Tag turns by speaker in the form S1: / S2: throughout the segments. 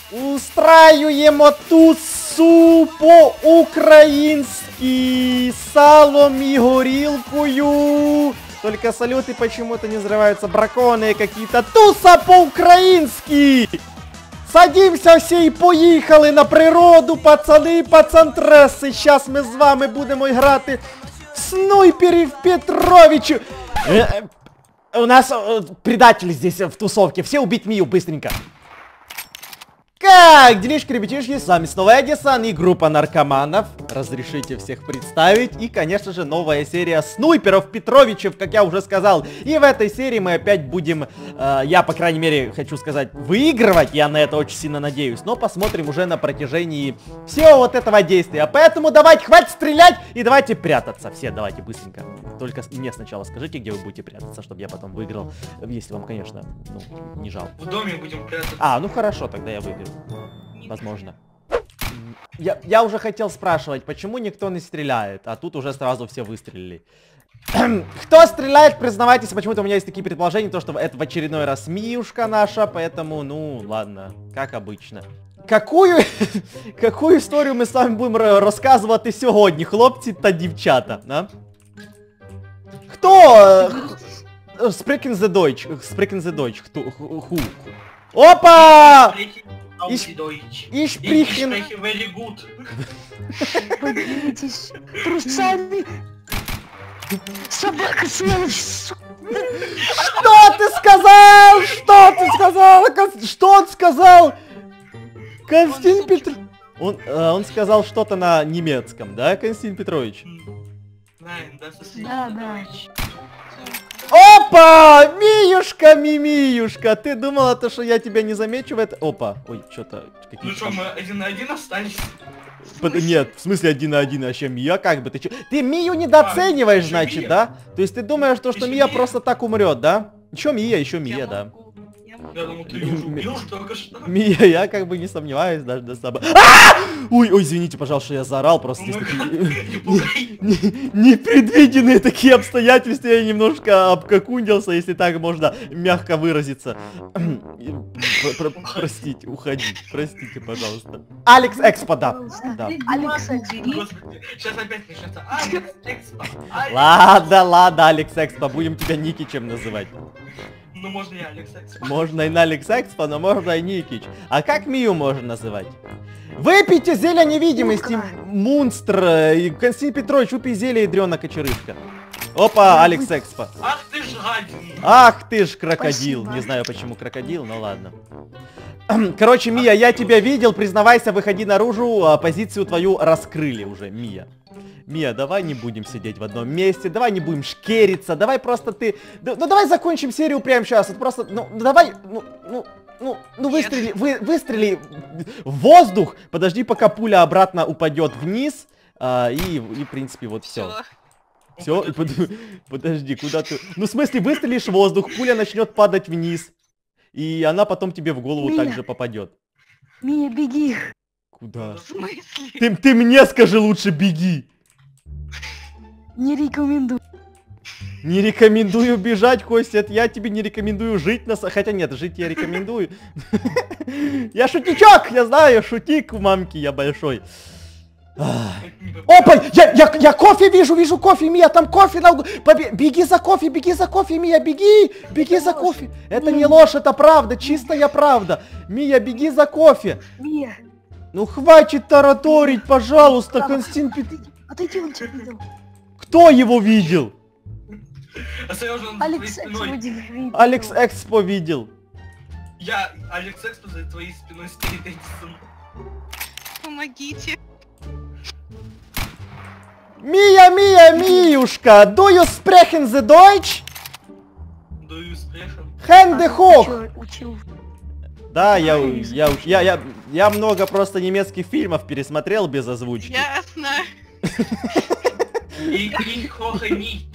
S1: Устраиваем тусу по-украински. Салом и горилкою. Только салюты почему-то не взрываются браконы какие-то. Туса по-украински. Садимся все и поїхали на природу, пацани, пацантреси. Сейчас ми з вами будемо грати в снайперів Петровичу. У нас предатели здесь в тусовке. Все убить Мию быстренько. Как делишки, ребятишки, с вами снова Эдисон и группа наркоманов. Разрешите всех представить. И, конечно же, новая серия снайперов Петровичев, как я уже сказал. И в этой серии мы опять будем, я, по крайней мере, хочу сказать, выигрывать. Я на это очень сильно надеюсь. Но посмотрим уже на протяжении всего вот этого действия. Поэтому давайте, хватит стрелять и давайте прятаться. Все, давайте быстренько. Только мне сначала скажите, где вы будете прятаться, чтобы я потом выиграл. Если вам, конечно, ну, не жалко.
S2: В доме будем прятаться.
S1: А, ну хорошо, тогда я выиграю. Возможно. Я уже хотел спрашивать, почему никто не стреляет, а тут уже сразу все выстрелили. Кто стреляет, признавайтесь, почему-то у меня есть такие предположения, то что это в очередной раз Миюшка наша, поэтому, ну, ладно, как обычно. Какую историю мы с вами будем рассказывать сегодня, хлопцы та девчата, а? Кто? Sprechen the Deutsch, who? Опа! Ich spreche
S2: very good.
S3: Поделитесь трусами. Собака смелась.
S1: Что ты сказал? Что ты сказал? Что он сказал? Константин Петрович. Он сказал что-то на немецком, да, Константин Петрович?
S3: Да.
S1: Опа! Миюшка, Мимиюшка, ты думала, то, что я тебя не замечу в это? Опа, ой, что-то...
S2: Ну что, мы 1 на 1 остались?
S1: Нет, в смысле 1 на 1, а еще Мия, как бы, ты чё? Ты Мию недооцениваешь, значит,
S2: Мия.
S1: да? То есть ты думаешь, что Мия
S2: Мия.
S1: просто так умрет, да? Еще Мия, да.
S2: Я думал, ты ее убил только что.
S1: Мия, я как бы не сомневаюсь даже до собой. Ой, извините, пожалуйста, что я заорал, просто здесь такие непредвиденные такие обстоятельства, я немножко обкакундился, если так можно мягко выразиться. Простите, уходи, простите, пожалуйста. Алекс Экспо, да.
S3: Алекс Экспо.
S2: Сейчас опять начнется. Алекс Экспо.
S1: Ладно, Алекс Экспо, будем тебя Никичем называть.
S2: Ну можно и Алекс Экспо.
S1: Можно и на Алекс Экспо, но можно и Никич. А как Мию можно называть? Выпейте зелье невидимости, монстр. Константин Петрович, выпей зелье, ядрёна кочерышка. Опа, Алекс Экспо.
S2: Ах ты ж гадин.
S1: Ах ты ж крокодил.
S3: Спасибо.
S1: Не знаю почему крокодил, но ладно. Короче, Мия, я тебя видел, признавайся, выходи наружу, позицию твою раскрыли уже, Мия. Мия, давай не будем сидеть в одном месте, давай не будем шкериться, давай просто ты... Ну давай закончим серию прямо сейчас, это просто, ну давай, выстрели в воздух, подожди, пока пуля обратно упадет вниз, и в принципе вот все. Все, подожди, куда ты... Ну в смысле, выстрелишь в воздух, пуля начнет падать вниз, и она потом тебе в голову
S3: Мия.
S1: также попадет.
S3: Мия, беги.
S1: Куда?
S4: В смысле?
S1: Ты мне скажи лучше, беги.
S3: Не рекомендую.
S1: Не рекомендую бежать, Костя, я тебе не рекомендую жить на... Хотя нет, жить я рекомендую. Я шутничок, я знаю, шутик у мамки, я большой. Опа, я кофе вижу кофе, Мия, там кофе на углу. Беги за кофе, Мия, беги за кофе. Это не ложь, это правда, чистая правда. Мия, беги за кофе.
S3: Мия.
S1: Ну хватит тараторить, пожалуйста, Константин Петрович.
S3: Отойди, он тебя видел.
S1: Кто его видел?
S2: А Сережа, он за
S3: Алекс
S2: твоей
S3: Экспо
S2: спиной.
S3: видел.
S1: Алекс Экспо видел.
S2: Я Алекс Экспо за твоей спиной стоит Эдисон.
S4: Помогите.
S1: Миюшка, do you sprechen the Deutsch?
S2: Do you sprechen?
S1: Hände hoch.
S3: Учил.
S1: Да, я много просто немецких фильмов пересмотрел без озвучки.
S4: Ясно.
S2: Ich hoche nicht.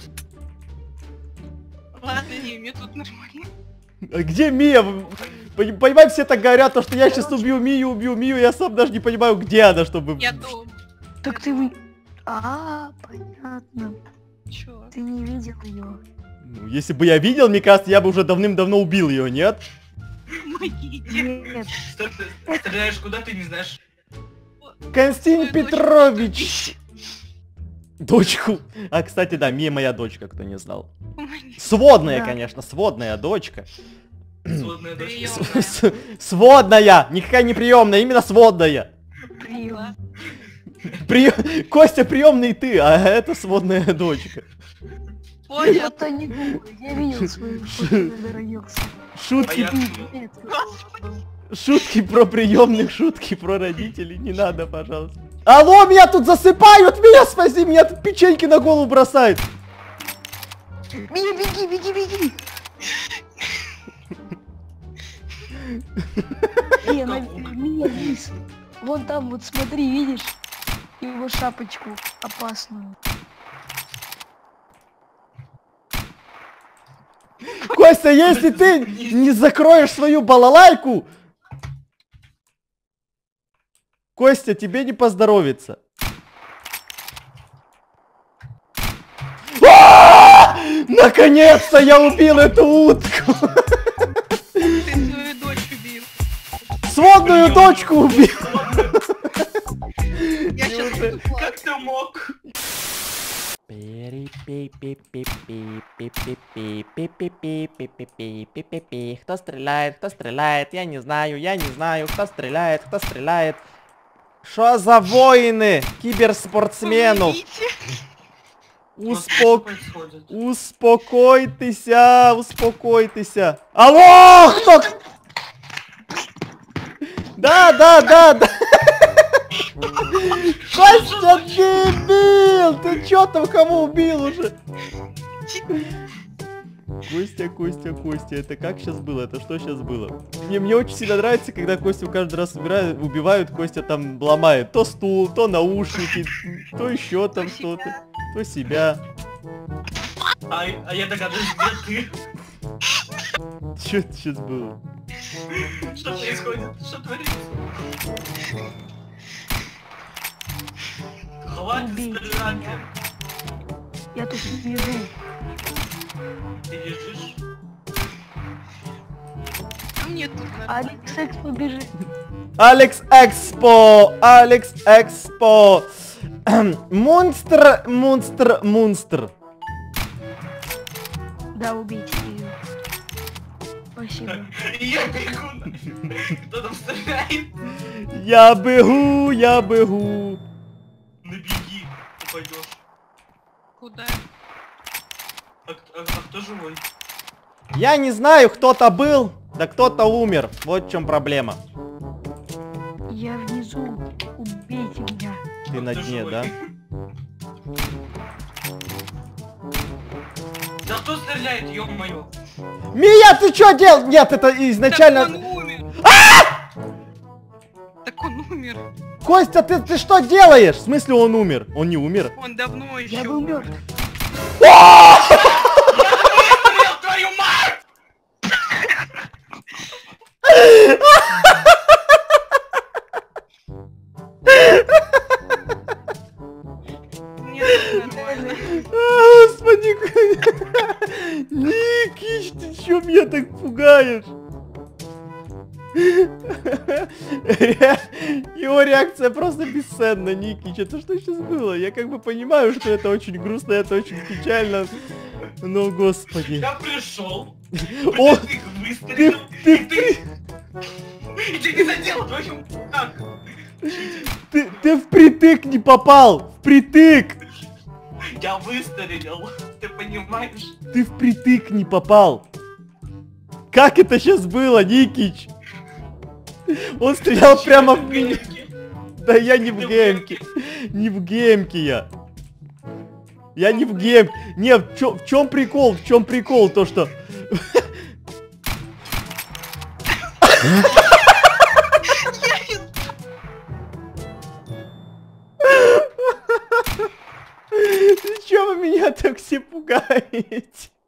S4: Ладно, не, мне тут нормально.
S1: А где Мия? Понимаете, все так говорят, то, что я сейчас убью Мию, я сам даже не понимаю, где она, чтобы...
S4: Я дома.
S3: Так ты... понятно.
S4: Чё?
S3: Ты не видел ее.
S1: Ну, если бы я видел, мне кажется, я бы уже давным-давно убил ее, нет?
S4: Помогите.
S3: Нет.
S2: Стреляешь куда, ты не знаешь.
S1: Константин
S4: Твою дочку
S1: Петрович. Дочку. А, кстати, да, Мия моя дочка, кто не знал.
S4: Помогите.
S1: Сводная,
S3: Да.
S1: конечно, сводная дочка.
S2: Сводная дочка.
S4: Приёмная.
S1: Сводная! Никакая не приемная, именно сводная.
S3: Прием.
S1: Костя приемный ты, а это сводная дочка.
S4: Понял.
S3: Вот они думают. Я видел свою фото, когда родился.
S2: А
S1: Шутки,
S2: я...
S3: Нет.
S4: Господи.
S1: шутки про приемных, шутки про родителей, не надо, пожалуйста. Алло, меня тут засыпают, меня спаси, меня тут печеньки на голову бросают.
S3: Мия, беги, беги, беги. Мия, вниз. Вон там, вот смотри, видишь? Его шапочку опасную.
S1: Костя, если ты не закроешь свою балалайку, Костя, тебе не поздоровится. Наконец-то я убил эту утку!
S4: Ты свою дочь убил.
S1: Сводную дочку убил!
S4: Я сейчас буду
S2: Как
S4: плакать.
S2: ты мог?
S1: Кто стреляет, кто стреляет, я не знаю, кто стреляет. Что за воины киберспортсменов?
S4: Помогите.
S2: Что происходит?
S1: Успокойтеся. Алло, кто? Да. Костя, дебил! Ты чё там кого убил уже? Костя, это как сейчас было? Это что сейчас было? Мне очень сильно нравится, когда Костю каждый раз убивают, Костя там ломает то стул, то наушники, то еще там что-то, то себя.
S2: А я догадываюсь, где
S1: Что это сейчас было?
S2: ты? Что происходит? Что творится? Хватит
S3: Убейте
S2: стрелять.
S3: меня. Я тут лежу.
S2: Ты лежишь?
S4: А мне тут нормально.
S3: Алекс Экс побежит.
S1: Алекс Экспо. Монстр.
S3: Да, убейте ее. Спасибо.
S2: Я бегу. Кто там стреляет?
S1: Я бегу.
S2: Ну беги, упадешь.
S4: Куда?
S2: А кто живой?
S1: Я не знаю, кто-то был, да кто-то умер. Вот в чем проблема.
S3: Я внизу. Убейте меня.
S1: Ты на
S2: Кто
S1: дне,
S2: живой?
S1: да?
S2: Да кто стреляет, ё-моё?
S1: Мия, ты что делал? Нет, это
S4: Так
S1: изначально...
S4: он умер. Так он умер.
S1: Костя, ты что делаешь? В смысле он умер? Он не умер.
S4: Он давно еще.
S3: Я был мертв.
S2: Выстрелил, твою мать!
S4: Мне тут нормально.
S1: Господи, Никич, ты чё меня так пугаешь? Его реакция просто бесценна, Никич. Это что сейчас было? Я как бы понимаю, что это очень грустно, это очень печально. Но, господи.
S2: Я пришел.
S1: О,
S2: Ты выстрелил.
S1: ты-
S2: И ты не задел твою... Как?
S1: ты впритык не попал! Впритык!
S2: Я выстрелил. Ты понимаешь?
S1: Ты впритык не попал! Как это сейчас было, Никич? Он стрелял прямо в меня. Да я не в
S2: Ты в
S1: геймке. Не в геймке я. Я не в геймке. Не, в чем прикол? В чем прикол? То, что... Ты чё вы меня так все пугаете?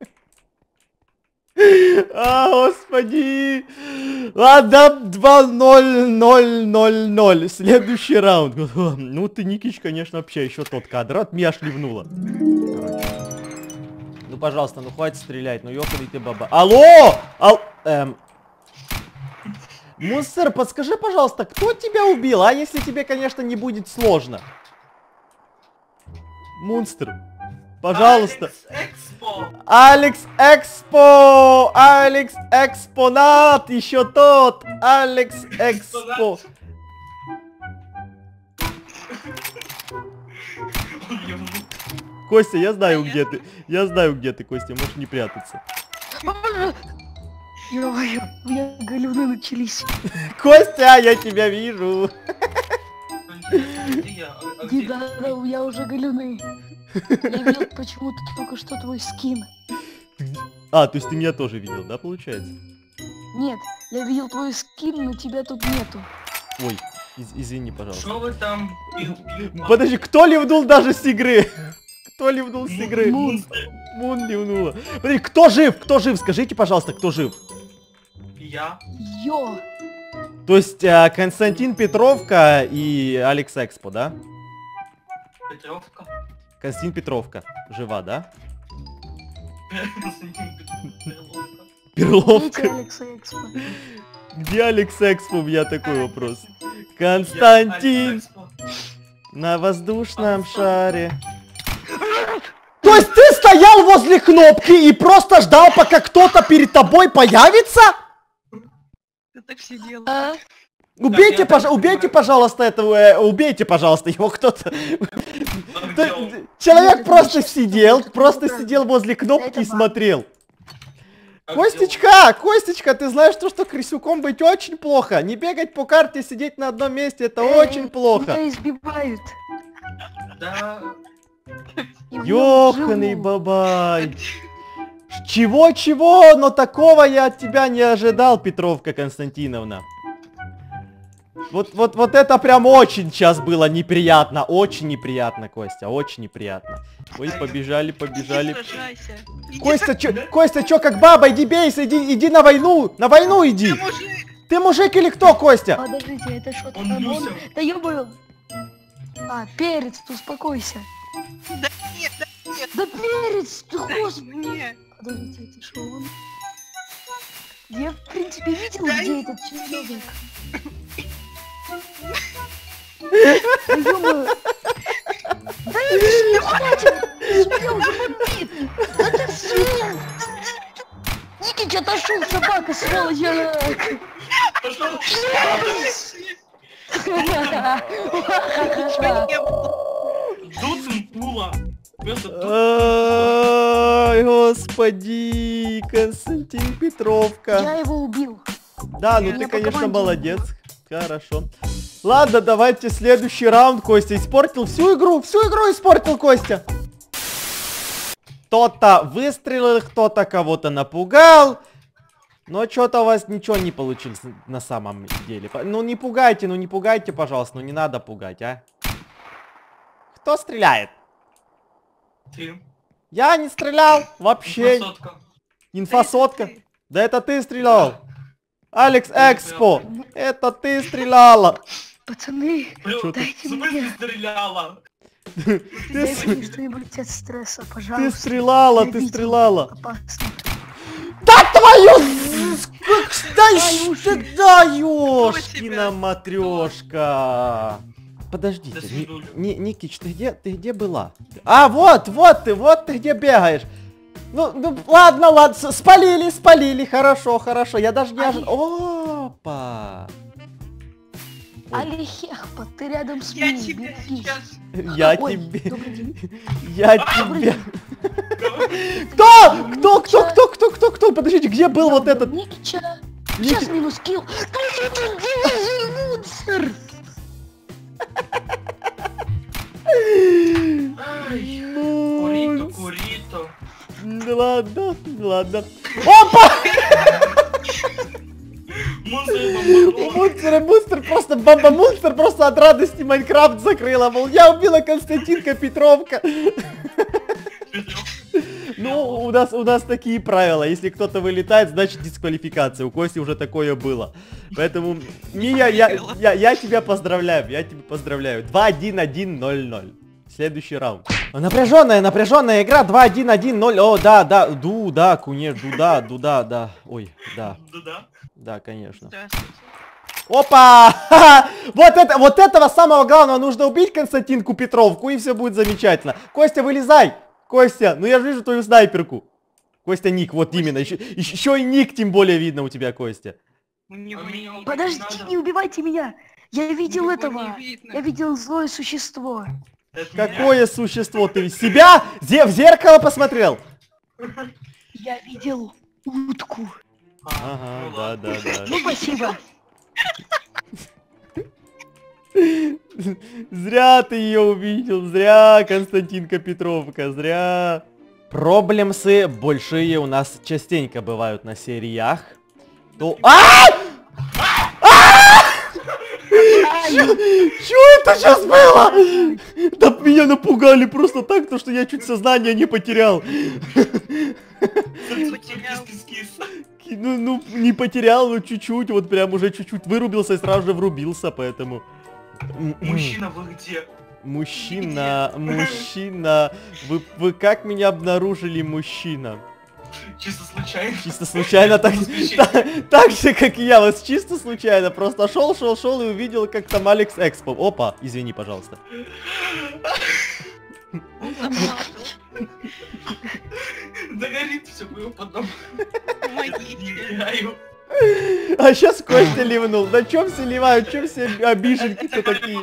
S1: А, господи! Ладно, 2-0-0-0-0. Следующий раунд. Ну ты, Никич, конечно, вообще еще тот кадр. От меня шлевнула. Короче. Ну, пожалуйста, ну хватит стрелять. Ну, ёханый ты баба. Алло! Мунстер, подскажи, пожалуйста, кто тебя убил, а если тебе, конечно, не будет сложно? Мунстер, пожалуйста.
S2: Алекс Экспо.
S1: Алекс Экспонат, еще тот. Алекс Экспо. Костя, я знаю, где ты. Я знаю, где ты, Костя, можешь не прятаться.
S3: Ё-моё, у меня галюны начались.
S1: Костя, я тебя вижу.
S3: Не надо, у меня уже галюны. Я видел почему-то только что твой скин.
S1: А, то есть ты меня тоже видел, да, получается?
S3: Нет, я видел твой скин, но тебя тут нету.
S1: Ой, извини, пожалуйста.
S2: Что вы там?
S1: Подожди, кто ливнул даже с игры? Кто ливнул с игры?
S3: Мун.
S1: Мун ливнула. Подожди, кто жив? Кто жив? Скажите, пожалуйста, кто жив?
S2: Я.
S3: Ё!
S1: То есть Константин Петровка и Алекс Экспо, да?
S2: Петровка.
S1: Константин Петровка жива, да?
S3: Видите,
S1: Перловка.
S3: Алекса Экспо?
S1: Где Алекс Экспо? У меня такой вопрос. Константин на воздушном шаре. То есть ты стоял возле кнопки и просто ждал, пока кто-то перед тобой появится?
S4: Ты так сидел.
S3: А?
S1: Убейте, убейте, пожалуйста, этого, убейте, пожалуйста, его кто-то. Человек просто сидел возле кнопки и смотрел. Костечка, Костечка, ты знаешь, что крысюком быть очень плохо. Не бегать по карте, сидеть на одном месте, это очень плохо.
S3: Меня избивают.
S2: Да.
S3: И в нём
S1: Ёханый
S3: живу.
S1: бабай. Чего, но такого я от тебя не ожидал, Петровка Константиновна. Вот это прям очень сейчас было неприятно, очень неприятно, Костя, очень неприятно. Ой, побежали.
S4: Иди сражайся. Иди
S1: Костя, чё, как баба, иди бейся, иди на войну иди.
S4: Ты мужик.
S1: Ты мужик или кто, Костя?
S3: Подождите, это что-то
S2: Он
S3: там?
S2: Муся.
S3: Да ёбаю. А, перец, успокойся.
S4: Да нет, да нет.
S3: Да перец, ты
S4: Дай
S3: господи.
S4: мне.
S3: Подождите, это что он? Я, в принципе, видел,
S4: Дай
S3: где этот человек. Да ё-моё. Да это ж не хватит! Меня уже бомбит! Да ты съел! Никич, отошел, собака, сволочь!
S2: Пошел. Дуцин пула. Просто
S1: Ай, господи, Константин Петровка.
S3: Я его убил.
S1: Да, ну
S3: Я
S1: ты,
S3: по
S1: конечно,
S3: команде
S1: молодец. Хорошо. Ладно, давайте следующий раунд. Костя испортил всю игру испортил Костя. Кто-то выстрелил, кто-то кого-то напугал. Но что-то у вас ничего не получилось на самом деле. Ну не пугайте, пожалуйста, ну не надо пугать, а. Кто стреляет?
S2: ты.
S1: Я не стрелял вообще.
S2: Красотка.
S1: Инфосотка. Да это ты стрелял. Алекс Экспо. Это ты стреляла.
S3: Пацаны,
S2: Блин,
S3: дайте
S2: в смысле
S3: мне.
S2: стреляла?
S3: Дайте мне что-нибудь от стресса,
S1: Ты
S3: пожалуйста.
S1: стреляла,
S3: Я
S1: ты
S3: видел.
S1: стреляла.
S3: Опасно.
S1: Да твою! Да ёшкина
S4: тебя?
S1: матрешка. Подождите,
S2: До свидули.
S1: Никич, ты где была? А, вот ты где бегаешь. Ну, ладно, спалили, хорошо, я даже не ожидал. Опа!
S3: Алихехпа, ты рядом с
S4: Я
S3: ней,
S4: тебя
S3: берегись.
S4: сейчас...
S1: Я
S3: Ой,
S1: тебе...
S3: добрый день.
S1: Я тебе... Кто? Подождите, где был вот этот...
S3: Никича. Сейчас минус килл. Монстр.
S2: Ай,
S1: Ну,
S2: курито.
S1: ладно. Опа!
S2: Монстр,
S1: Монстр просто от радости Майнкрафт закрыла. Мол, я убила Константинка Петровка. Ну, у нас такие правила. Если кто-то вылетает, значит дисквалификация. У Кости уже такое было. Поэтому, Мия, я тебя поздравляю. 2-1-1-0-0. Следующий раунд. Напряженная игра. 2-1-1-0. О, да, конечно, да. Ой, да.
S2: Да-да.
S1: Да, конечно.
S4: Здравствуйте.
S1: Опа! Вот этого самого главного нужно убить, Константинку Петровку, и все будет замечательно. Костя, вылезай! Костя, ну я же вижу твою снайперку. Костя, ник, вот именно. Еще и ник тем более видно у тебя, Костя.
S4: У него не
S3: Подождите, не убивайте меня! Я видел
S4: Его
S3: этого!
S4: не видно.
S3: Я видел злое существо.
S2: Это меня.
S1: Какое существо ты? Себя? В зеркало посмотрел?
S3: Я видел утку.
S1: Ага,
S2: Ну
S1: да,
S2: ладно.
S1: да.
S3: Ну, спасибо.
S1: Зря ты ее увидел, зря, Константинка Петровка, зря. Проблемсы большие у нас частенько бывают на сериях. То... Чё это сейчас было? Да меня напугали просто так, то что я чуть сознание не потерял.
S4: Потерял.
S1: Ну, не потерял, но чуть-чуть, вот прям уже чуть-чуть вырубился и сразу же врубился, поэтому...
S2: Мужчина, вы где?
S1: Мужчина, вы как меня обнаружили, мужчина?
S2: Чисто случайно.
S1: Чисто случайно, так же, как и я, вот чисто случайно, просто шел и увидел, как там Алекс Экспо. Опа, извини, пожалуйста.
S2: Да горит все, мы потом.
S4: Помогите.
S1: А сейчас Костя ливнул. Да чё все ливают, чё все обиженки-то
S2: Это
S1: такие?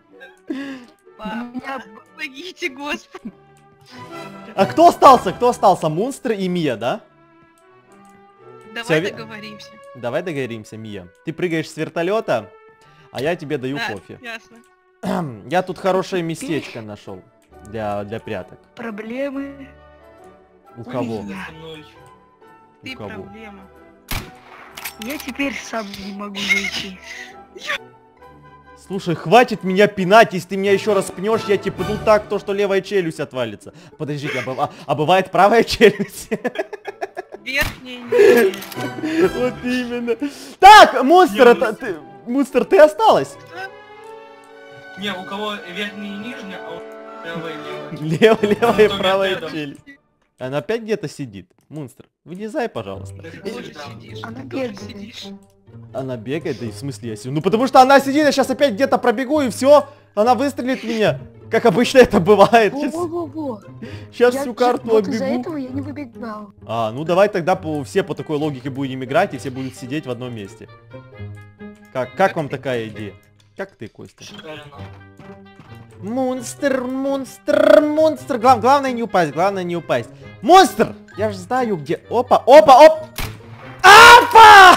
S4: Помогите, Господи.
S1: А кто остался? Кто остался? Монстр и Мия, да?
S4: Давай
S1: Всё,
S4: договоримся.
S1: Давай договоримся, Мия. Ты прыгаешь с вертолета, а я тебе даю
S4: Да,
S1: кофе.
S4: ясно.
S1: Я тут хорошее местечко нашел для пряток.
S3: Проблемы.
S1: У кого?
S4: Ты
S1: У кого?
S4: проблема.
S3: Я теперь сам не могу зайти.
S1: Слушай, хватит меня пинать, если ты меня еще раз пнешь, я тебе пну так, то что левая челюсть отвалится. Подождите, а бывает правая челюсть?
S4: Верхняя не.
S1: Вот именно. Так, монстр, ты осталась?
S2: Не, у кого верхняя и нижняя, а у левая и левая.
S1: Левая и
S2: Кто
S1: правая
S2: рядом?
S1: челюсть. Она опять где-то сидит. Монстр, вылезай, пожалуйста.
S2: Ты
S4: Тоже
S2: да.
S4: сидишь.
S3: Она
S4: Тоже
S3: бегает.
S4: сидишь.
S1: Она бегает, да и в смысле я сижу? Ну потому что она сидит, я сейчас опять где-то пробегу и все, она выстрелит в меня. Как обычно это бывает.
S3: Во-во-во-во.
S1: Сейчас
S3: Я
S1: всю карту
S3: вот из-за
S1: оббегу.
S3: этого я не выбегал.
S1: А, ну давай тогда все по такой логике будем играть, и все будут сидеть в одном месте. Как вам такая идея? Как ты, Костя?
S2: Шикарно.
S1: Монстр. Главное не упасть, Монстр! Я же знаю где. Опа! Опа!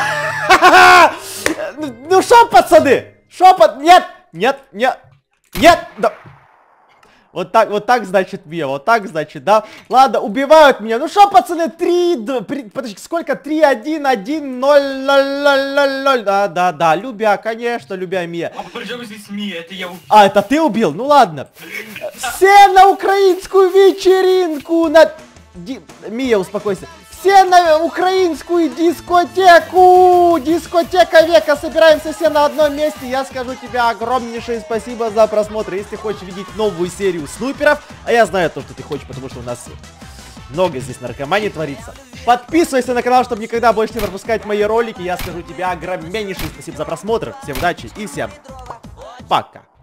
S1: Ну шо, пацаны? Нет! Да. Вот так, значит, Мия, вот так, значит, да? Ладно, убивают меня. Ну шо, пацаны, подожди, сколько? 3-1-1-0-0-0-0-0. Да, конечно, любя Мия.
S2: А при чем здесь Мия? Это я убил.
S1: А, это ты убил? Ну ладно. Все на украинскую вечеринку Мия, успокойся. Все на украинскую дискотеку! Дискотека века! Собираемся все на одном месте. Я скажу тебе огромнейшее спасибо за просмотр. Если хочешь видеть новую серию снайперов, а я знаю то, что ты хочешь, потому что у нас много здесь наркомании творится. Подписывайся на канал, чтобы никогда больше не пропускать мои ролики. Я скажу тебе огромнейшее спасибо за просмотр. Всем удачи и всем пока!